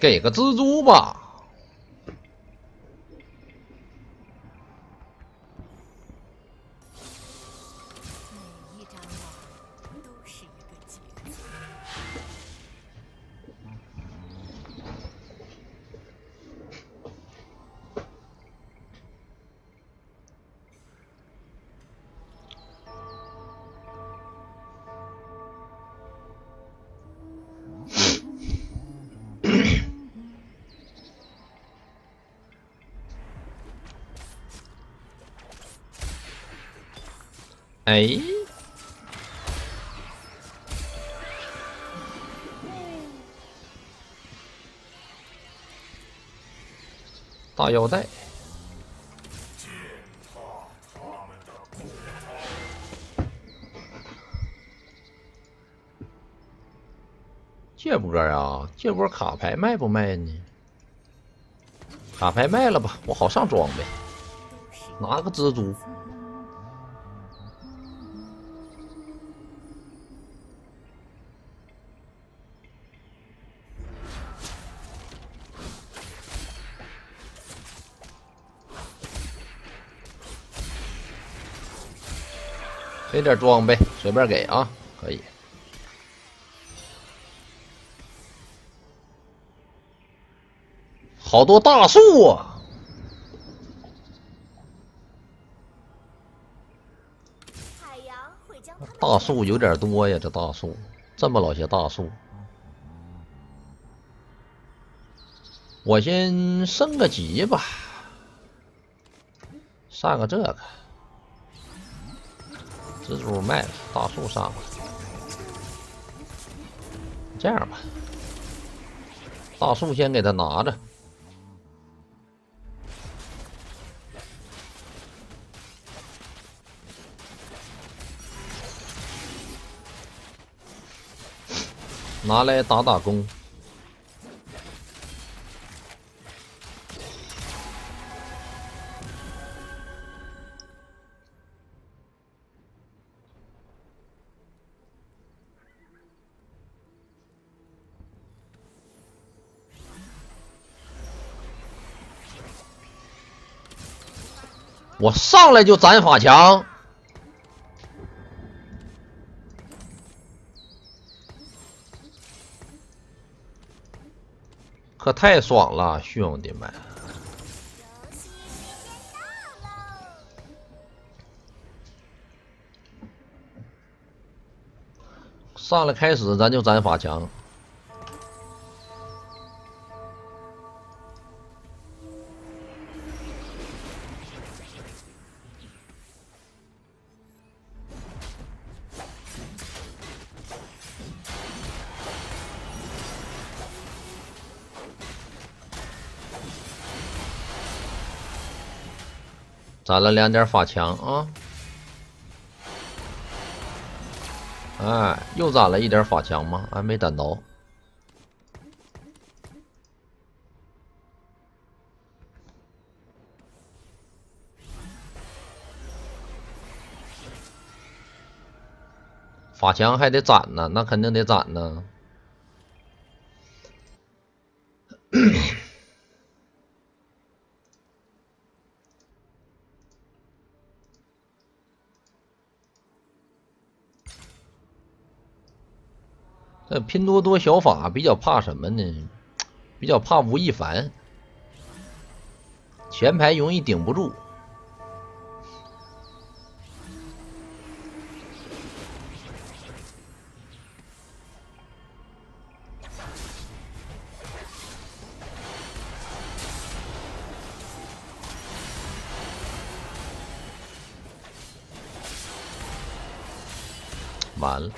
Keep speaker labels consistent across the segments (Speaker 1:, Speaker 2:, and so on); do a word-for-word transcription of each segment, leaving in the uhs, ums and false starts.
Speaker 1: 给个蜘蛛吧。
Speaker 2: 每一张网都是一个结界。
Speaker 1: 哎，大腰带。这波啊，这波卡牌卖不卖呢？卡牌卖了吧，我好上装备，拿个蜘蛛。给点装备，随便给啊，可以。好多大树啊！
Speaker 2: 海洋会将它们
Speaker 1: 大树有点多呀，这大树，这么老些大树。我先升个级吧，上个这个。蜘蛛卖了，大树上了。这样吧，大树先给他拿着。拿来打打工。我上来就斩法强。可太爽了，兄弟们！上来开始咱就斩法强。攒了两点法强啊！哎，又攒了一点法强吗？还没攒到。法强还得攒呢，那肯定得攒呢。这拼多多小法比较怕什么呢？比较怕吴亦凡，前排容易顶不住。完了。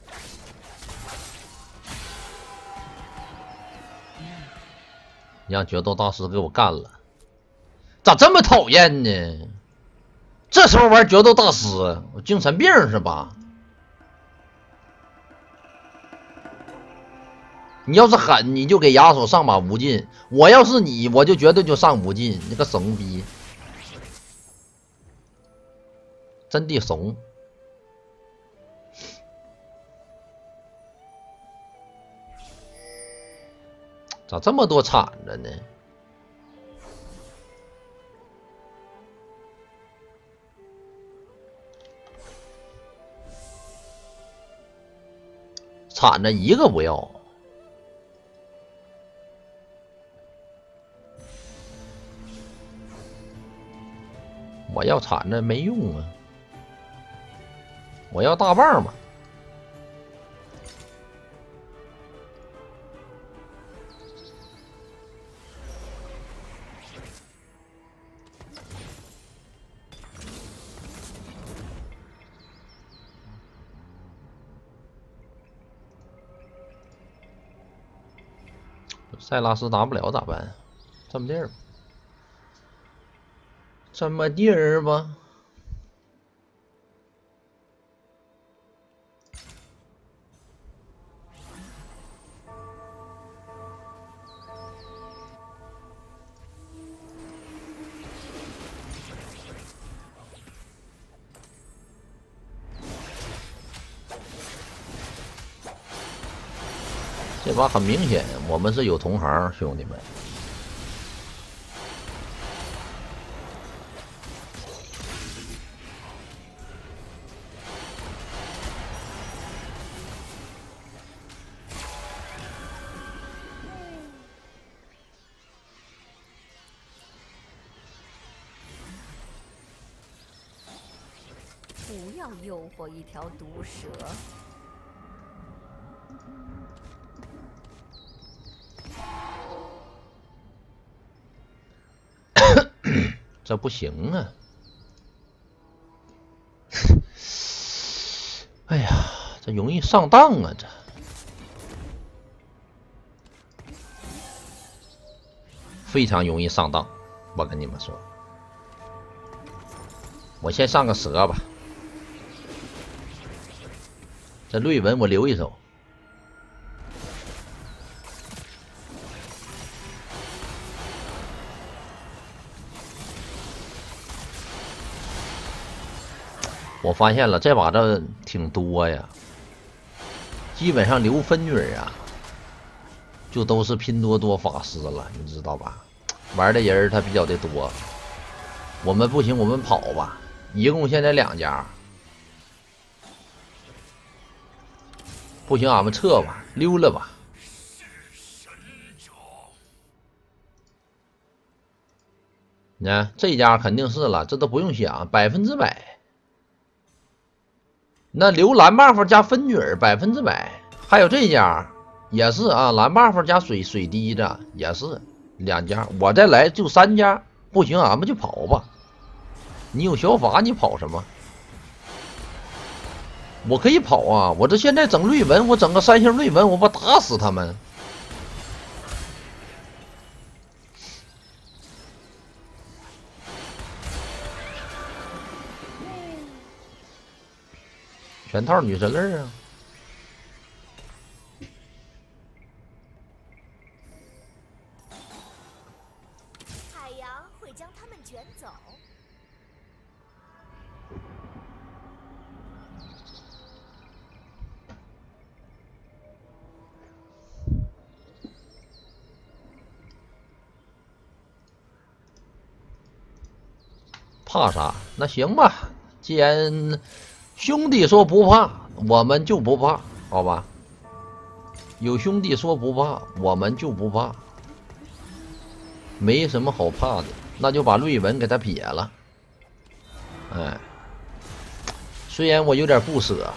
Speaker 1: 让决斗大师给我干了，咋这么讨厌呢？这时候玩决斗大师，我精神病是吧？你要是狠，你就给亚索上把无尽；我要是你，我就绝对就上无尽。你个怂逼，真的怂。 咋这么多铲子呢？铲子一个不要。我要铲子没用啊，我要大棒嘛。塞拉斯打不了咋办？这么地儿吧，这么地儿吧。这把很明显，我们是有同行，兄弟们。
Speaker 2: 不要诱惑一条毒蛇。
Speaker 1: 这不行啊！哎呀，这容易上当啊！这非常容易上当，我跟你们说。我先上个蛇吧，这瑞文我留一手。我发现了，这把这挺多呀，基本上留分女啊，就都是拼多多法师了，你知道吧？玩的人他比较的多。我们不行，我们跑吧。一共现在两家，不行，俺们撤吧，溜了吧。你看这家肯定是了，这都不用想，百分之百。那留蓝 buff 加分女儿百分之百，还有这家也是啊，蓝 buff 加水水滴子也是两家，我再来就三家，不行俺们就跑吧。你有小法你跑什么？我可以跑啊，我这现在整绿纹，我整个三星绿纹，我不打死他们。全套女神类啊！
Speaker 2: 海洋会将它们卷走。
Speaker 1: 怕啥？那行吧，既然兄弟说不怕，我们就不怕，好吧？有兄弟说不怕，我们就不怕，没什么好怕的，那就把瑞文给他撇了。哎，虽然我有点不舍。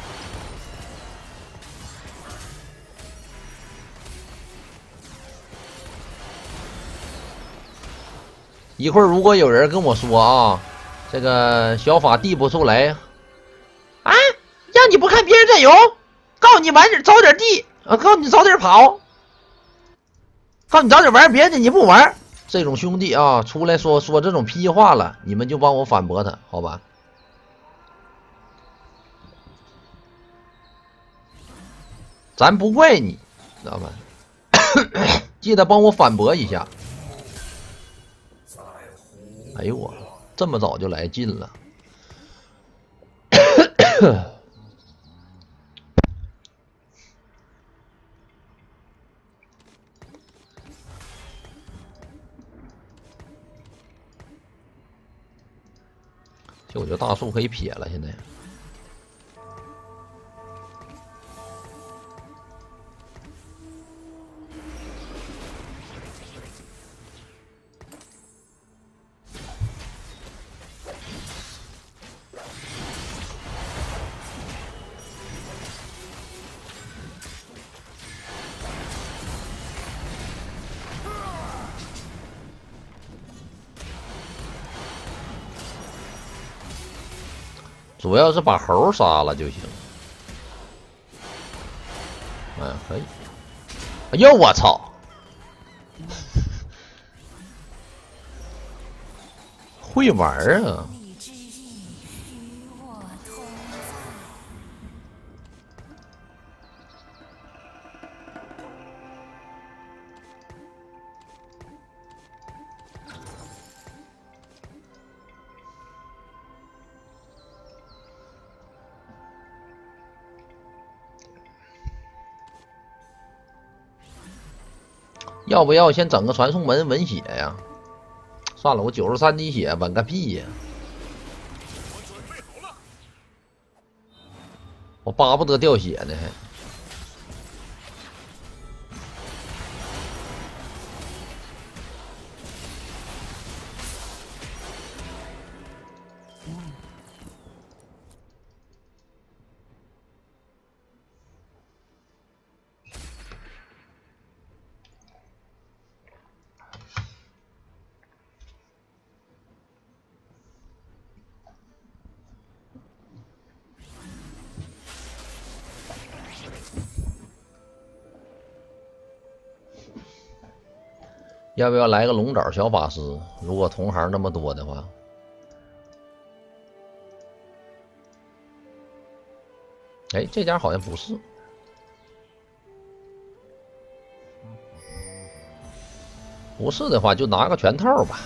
Speaker 1: 一会儿如果有人跟我说啊，这个小法递不出来，啊，让你不看别人阵容，告诉你晚点早点递，啊，告诉你早点跑，告诉你早点玩别的你不玩，这种兄弟啊，出来说说这种屁话了，你们就帮我反驳他，好吧？咱不怪你，知道吗？记得帮我反驳一下。哎呦我，这么早就来劲了。 九九大树可以撇了，现在。主要是把猴杀了就行。嗯，可以。哎呦，我操！会玩啊！
Speaker 2: 你之意与我同在。
Speaker 1: 要不要先整个传送门稳血呀？算了，我九十三滴血稳个屁呀！我巴不得掉血呢还。要不要来个龙爪小法师？如果同行那么多的话，哎，这家好像不是。不是的话，就拿个全套吧。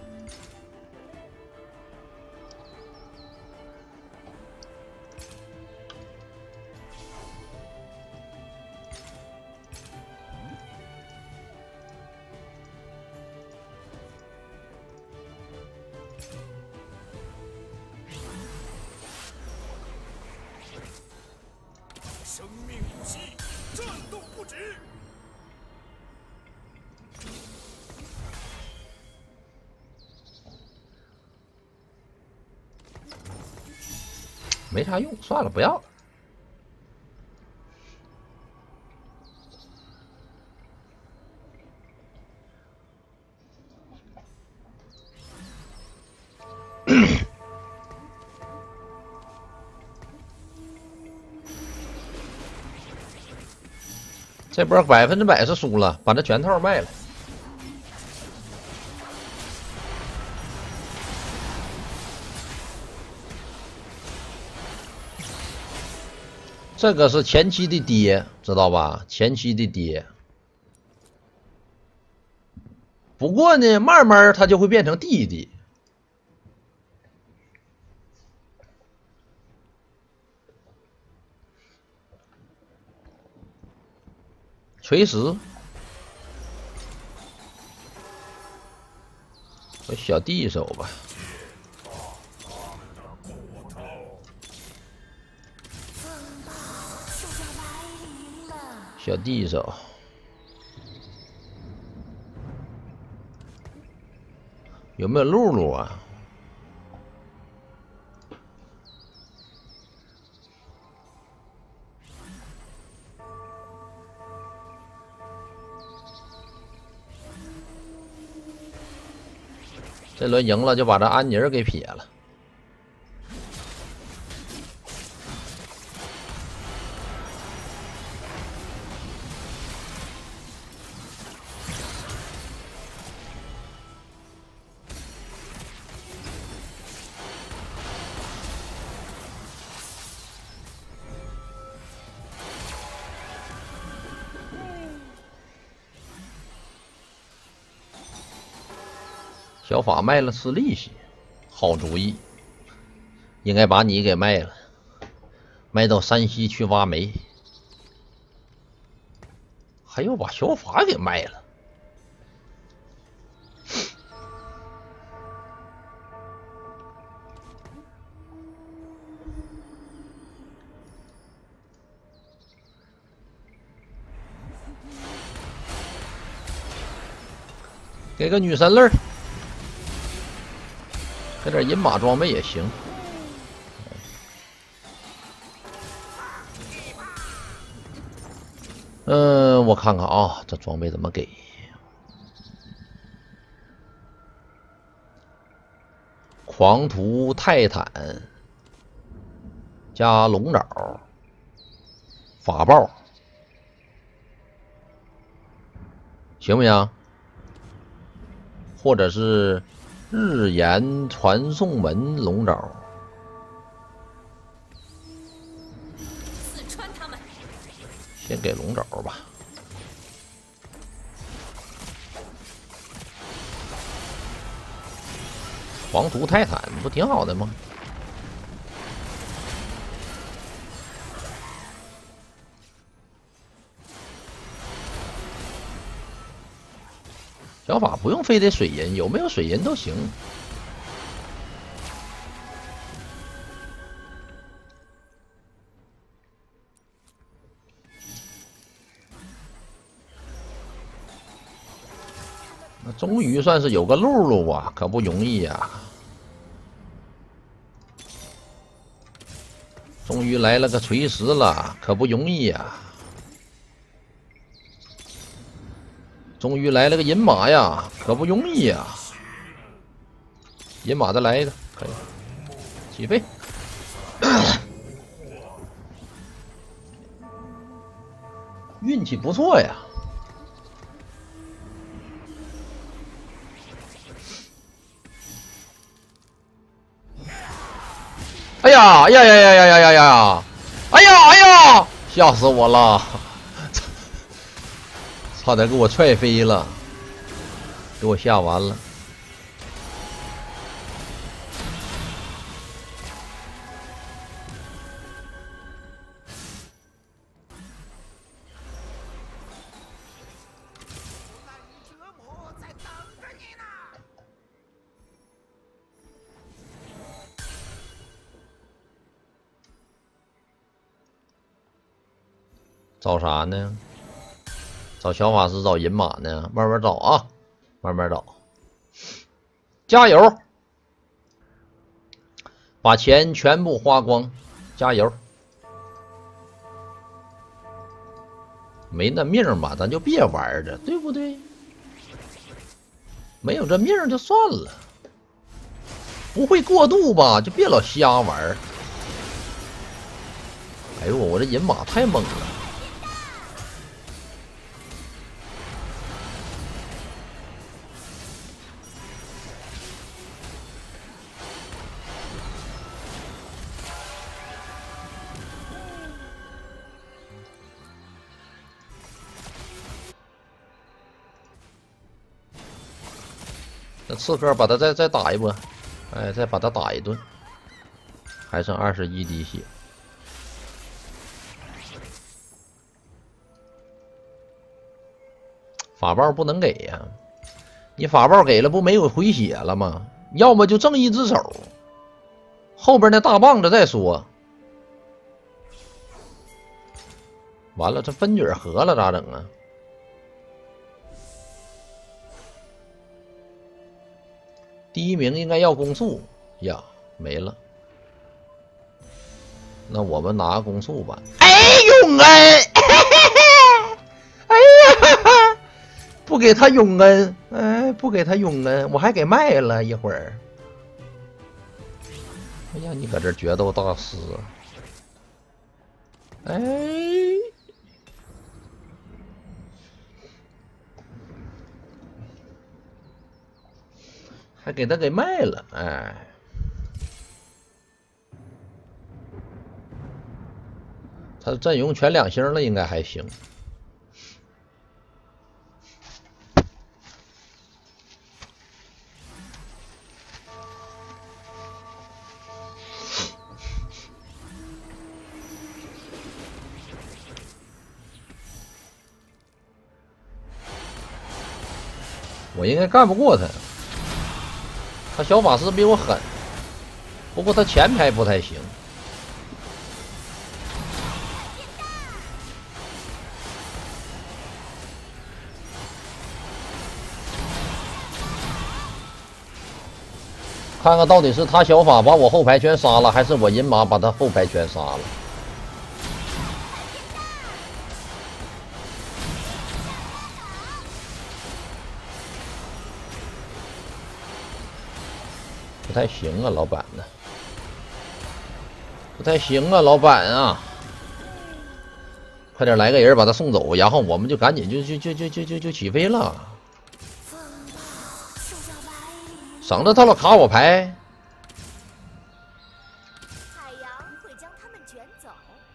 Speaker 3: 生命不息，战斗不止。
Speaker 1: 没啥用，算了，不要了。这波百分之百是输了，把这全套卖了。这个是前期的跌，知道吧？前期的跌。不过呢，慢慢它就会变成弟弟。锤石，和小弟手吧。小弟手，有没有露露啊？这轮赢了就把这安妮儿给撇了。小法卖了吃利息，好主意，应该把你给卖了，卖到山西去挖煤，还要把小法给卖了。 给个女神泪儿，给点银马装备也行。嗯，我看看啊，这装备怎么给？狂徒泰坦加龙爪，法爆，行不行？或者是日炎传送门龙爪，
Speaker 2: 刺穿他们。
Speaker 1: 先给龙爪吧。黄图泰坦不挺好的吗？小法不用非得水银，有没有水银都行。那终于算是有个路路啊，可不容易呀、啊！终于来了个锤石了，可不容易呀、啊！终于来了个银马呀，可不容易呀！银马再来一个，可以起飞。运气不错呀！哎呀，哎呀呀呀呀呀呀呀！哎呀哎呀，吓死我了！差点给我踹飞了，给我吓完了。找啥呢？找小法师，找银马呢？慢慢找啊，慢慢找。加油！把钱全部花光，加油！没那命吧，咱就别玩了，对不对？没有这命就算了。不会过度吧，就别老瞎玩。哎呦，我这银马太猛了！那刺客把他再再打一波，哎，再把他打一顿，还剩二十一滴血。法爆不能给呀，你法爆给了不没有回血了吗？要么就正义之手，后边那大棒子再说。完了，这分卷合了咋整啊？第一名应该要攻速呀，没了。那我们拿攻速吧。哎，永恩，哎呀，不给他永恩，哎，不给他永恩，我还给卖了一会儿。哎呀，你搁这决斗大师，哎，还给他给卖了，哎。他阵容全两星了，应该还行。我应该干不过他，他小法师比我狠，不过他前排不太行。 看看到底是他小法把我后排全杀了，还是我银马把他后排全杀了。不太行啊，老板呢？不太行啊，老板啊！快点来个人把他送走，然后我们就赶紧就就就就就就就起飞了，省得他老卡我牌。
Speaker 2: 海洋会将他们卷走。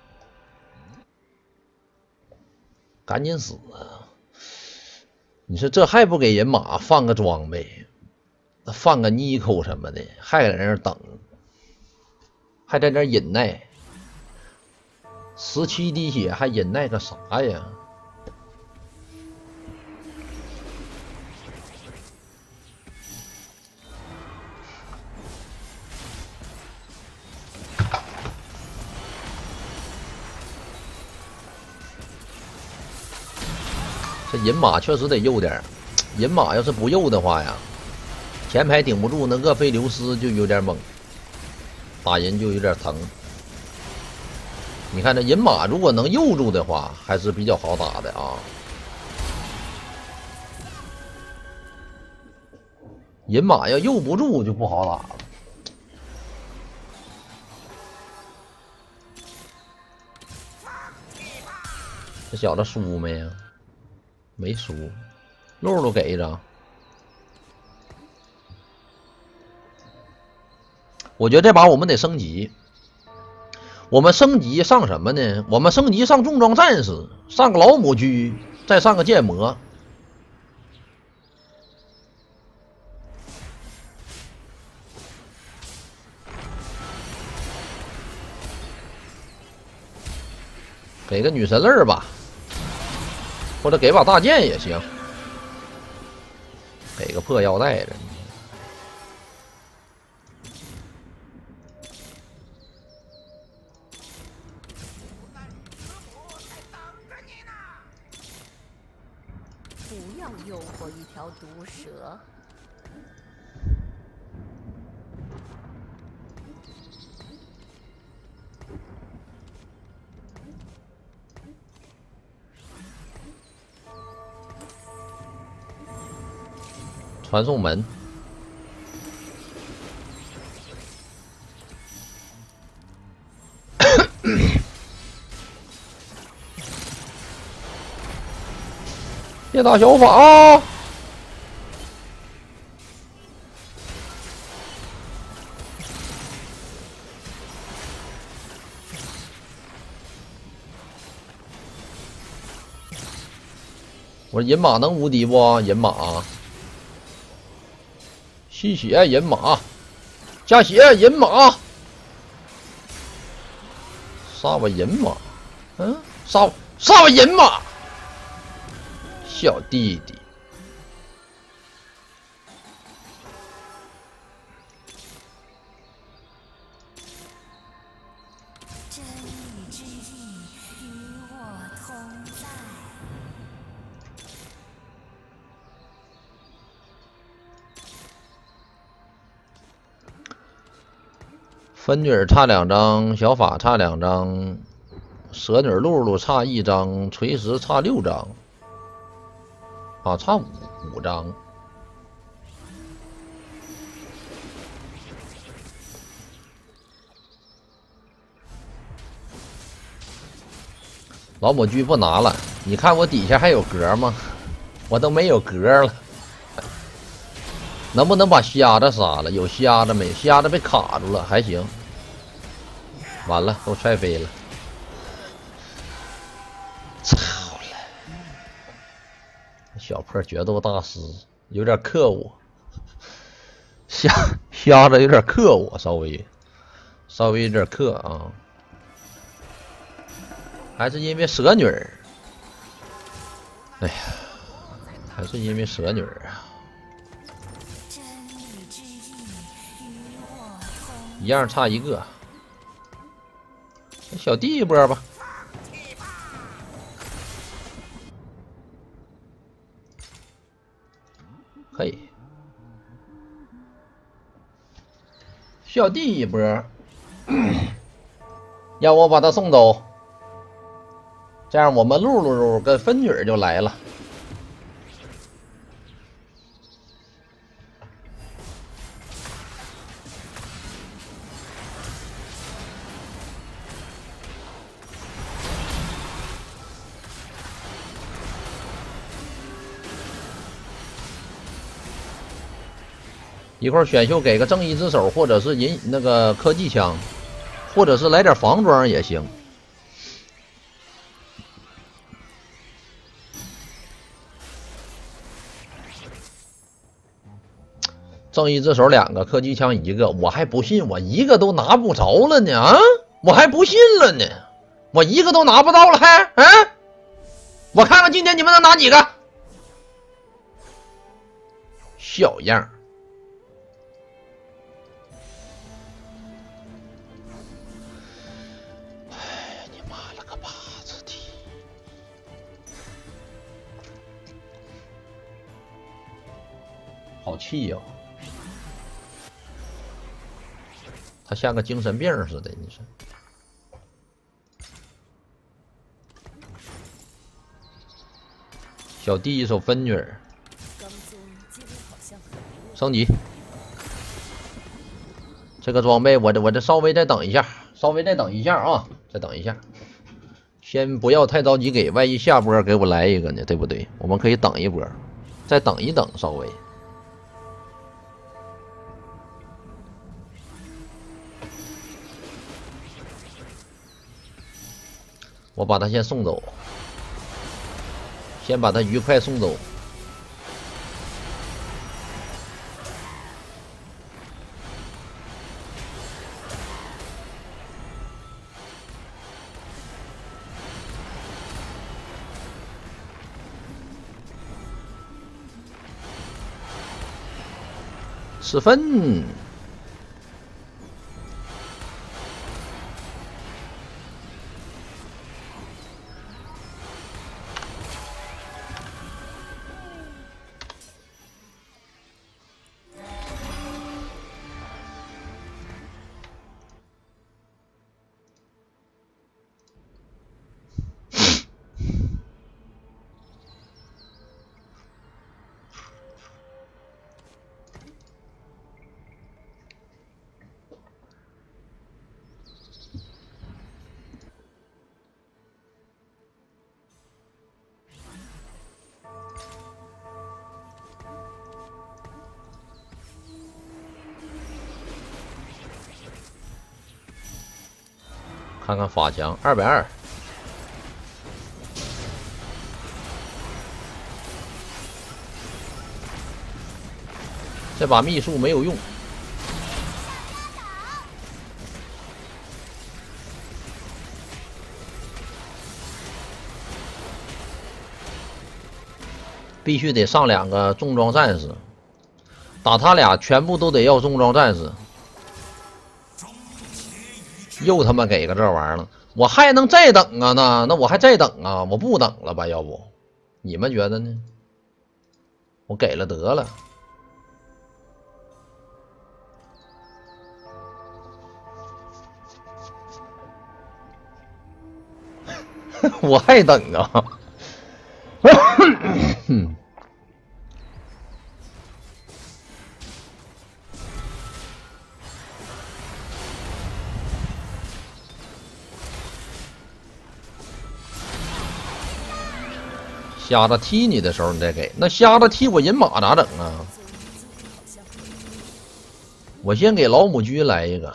Speaker 1: 赶紧死啊！你说这还不给人马放个装备，放个妮蔻什么的，还在那儿等，还在那儿忍耐。十七滴血还忍耐个啥呀？这银马确实得右点，银马要是不右的话呀，前排顶不住，那厄菲琉斯就有点猛，打人就有点疼。你看这银马如果能右住的话，还是比较好打的啊。银马要右不住就不好打了。这小子输没呀？没输，露露给一张。我觉得这把我们得升级。我们升级上什么呢？我们升级上重装战士，上个老母狙，再上个剑魔。给个女神刃吧，或者给把大剑也行。给个破腰带的。
Speaker 2: 不要诱惑一条毒蛇。
Speaker 1: 传送门。别打小法啊！我银马能无敌不？银马，吸血银马，加血银马，杀我银马，嗯，杀杀我银马，小弟弟。
Speaker 2: 真理之力与我同在。
Speaker 1: 分女儿差两张，小法差两张，蛇女露露差一张，锤石差六张，啊，差五五张。老母狙不拿了，你看我底下还有格吗？我都没有格了。能不能把瞎子杀了？有瞎子没？瞎子被卡住了，还行。完了，都踹飞了。操了！小破决斗大师有点克我，瞎瞎子有点克我，稍微稍微有点克啊。还是因为蛇女儿。哎呀，还是因为蛇女儿啊。一样差一个，小弟一波吧。可以， 小弟一波，要我把他送走，这样我们露露跟分女就来了。一会儿选秀给个正义之手，或者是银那个科技枪，或者是来点防装也行。正义之手两个，科技枪一个，我还不信我一个都拿不着了呢啊！我还不信了呢，我一个都拿不到了还啊！我看看今天你们能拿几个？小样。好气呀、哦！他像个精神病似的，你说。小弟一手分女儿，升级。这个装备我这我这稍微再等一下，稍微再等一下啊，再等一下。先不要太着急给，万一下波给我来一个呢，对不对？我们可以等一波，再等一等，稍微。我把他先送走，先把他愉快送走。十分。看看法强二百二，这把秘术没有用。必须得上两个重装战士，打他俩全部都得要重装战士。又他妈给个这玩意儿了，我还能再等啊呢？那我还再等啊？我不等了吧？要不，你们觉得呢？我给了得了。我还等啊？瞎子踢你的时候你再给，那瞎子踢我银马咋整啊？我先给老母鸡来一个。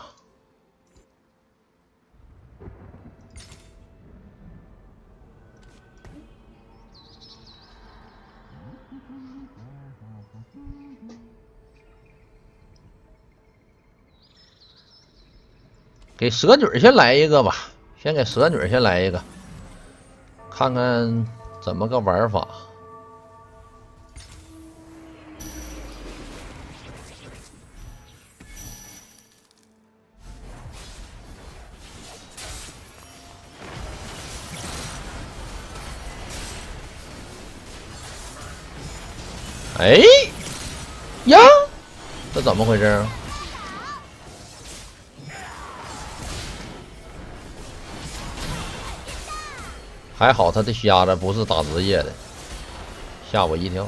Speaker 1: 给蛇女先来一个吧，先给蛇女先来一个，看看怎么个玩法。哎呀，这怎么回事？ 还好他的瞎子不是打职业的，吓我一跳。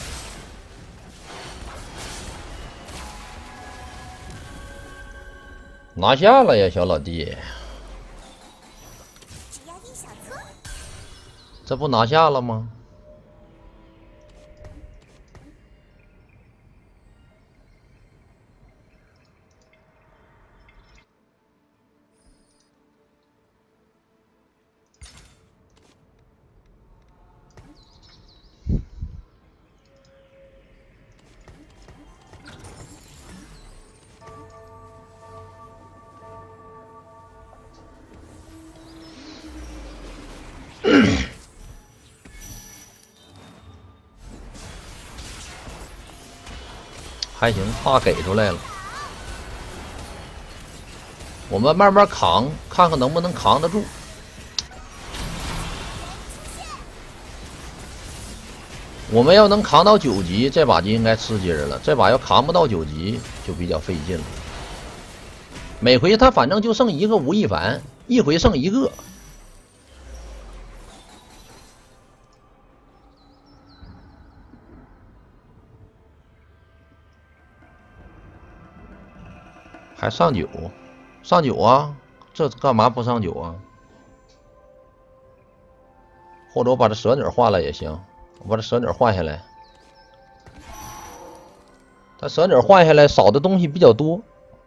Speaker 1: 拿下了呀，小老弟！
Speaker 2: 只要一小撮。
Speaker 1: 这不拿下了吗？还行，大给出来了。我们慢慢扛，看看能不能扛得住。我们要能扛到九级，这把就应该吃鸡了。这把要扛不到九级，就比较费劲了。每回他反正就剩一个吴亦凡，一回剩一个。还上九，上九啊！这干嘛不上九啊？或者我把这蛇女换了也行，我把这蛇女换下来。他蛇女换下来少的东西比较多。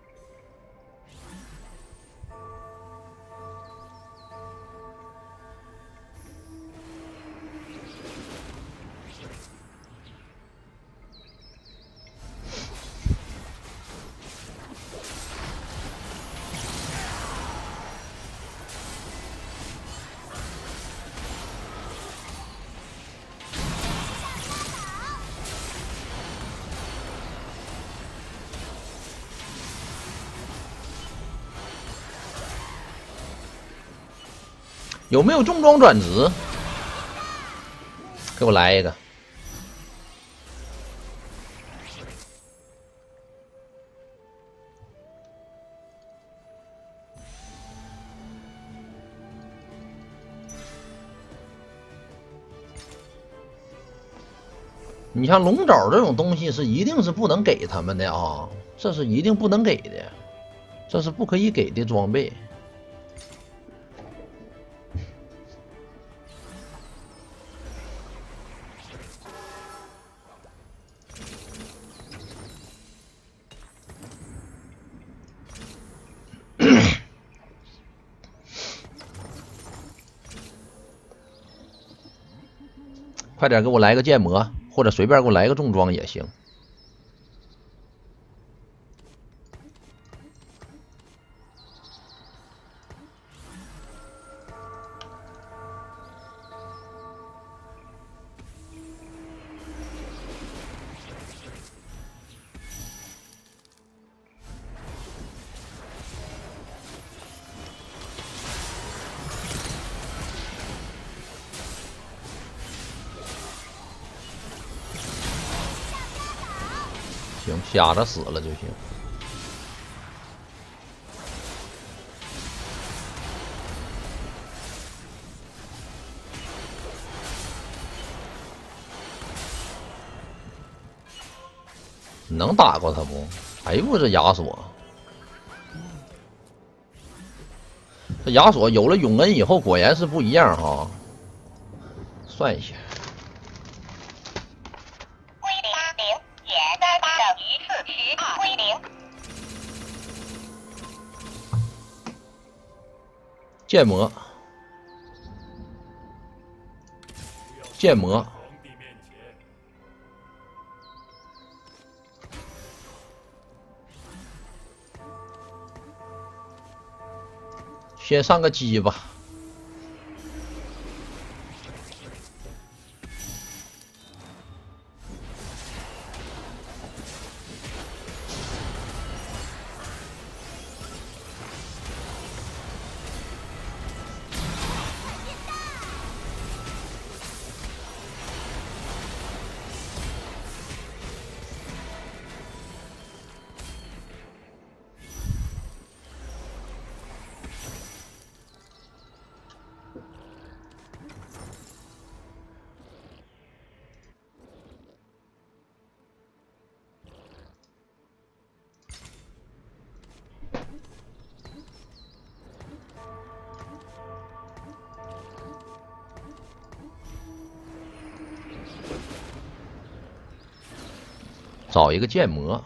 Speaker 1: 有没有重装转职？给我来一个。你像龙爪这种东西是一定是不能给他们的啊，这是一定不能给的，这是不可以给的装备。快点给我来个剑魔，或者随便给我来个重装也行。行，瞎子死了就行。能打过他不？哎呦，这亚索，这亚索有了永恩以后，果然是不一样哈。算一下。
Speaker 4: 归零零减三等于四十二归零。
Speaker 1: 剑魔，剑魔，先上个鸡吧。 找一个剑魔。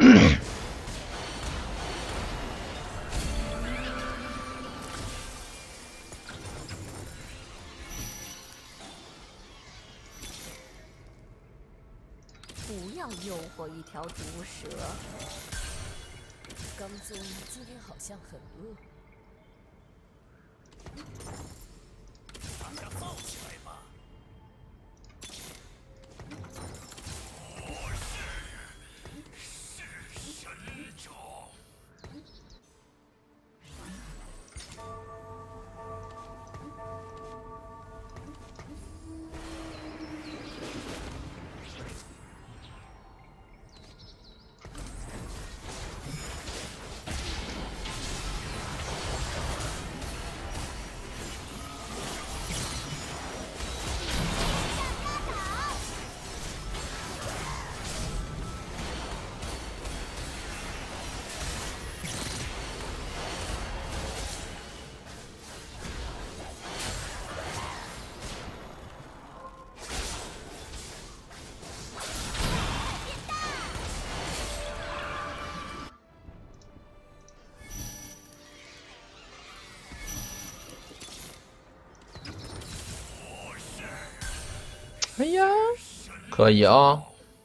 Speaker 2: 不要诱惑一条毒蛇。
Speaker 5: 刚宗今天好像很饿。
Speaker 3: 大家造起来吧！我是是神种。
Speaker 1: 哎呀，可以啊！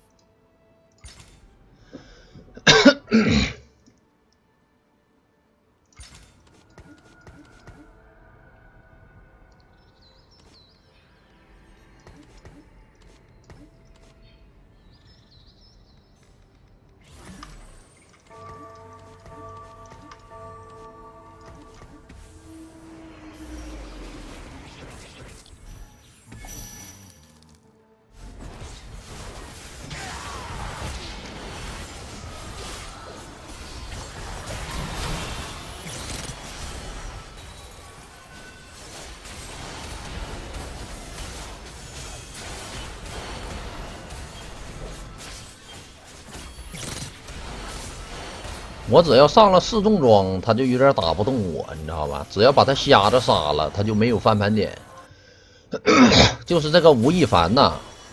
Speaker 1: 我只要上了四重装，他就有点打不动我，你知道吧？只要把他瞎子杀了，他就没有翻盘点。就是这个吴亦凡呐，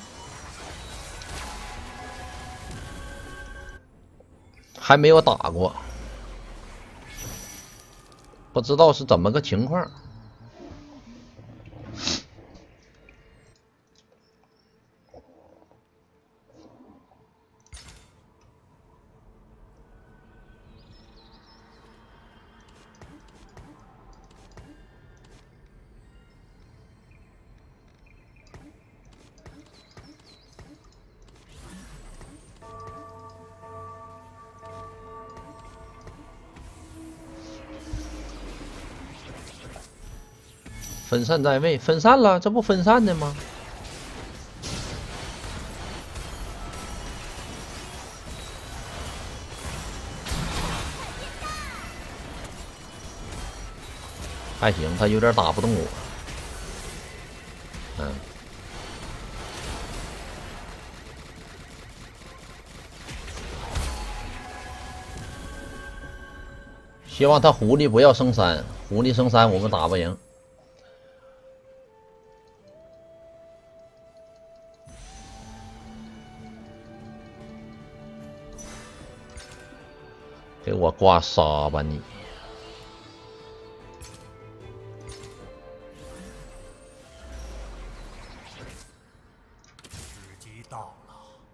Speaker 1: 还没有打过，不知道是怎么个情况。分散在位，分散了，这不分散的吗？还行，他有点打不动我。嗯，希望他狐狸不要升三，狐狸升三我们打不赢。给我刮痧吧你！
Speaker 3: 时机到了。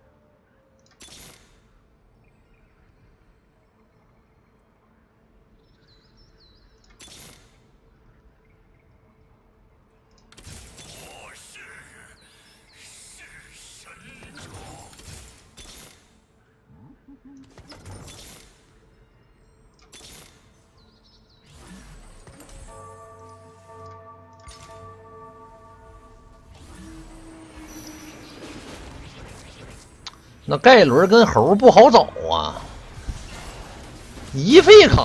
Speaker 3: 我是是神种。
Speaker 1: 那盖伦跟猴不好找啊，一费卡。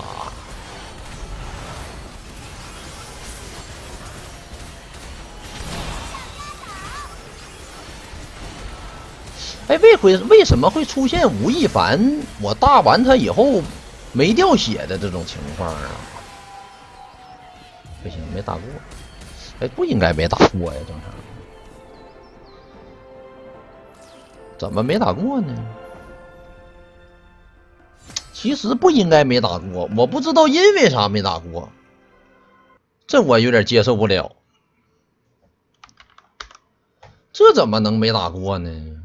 Speaker 1: 哎，为会为什么会出现吴亦凡我大完他以后没掉血的这种情况啊？不行，没打过。哎，不应该没打过呀，正常。怎么没打过呢？ 其实不应该没打过，我不知道因为啥没打过，这我有点接受不了。这怎么能没打过呢？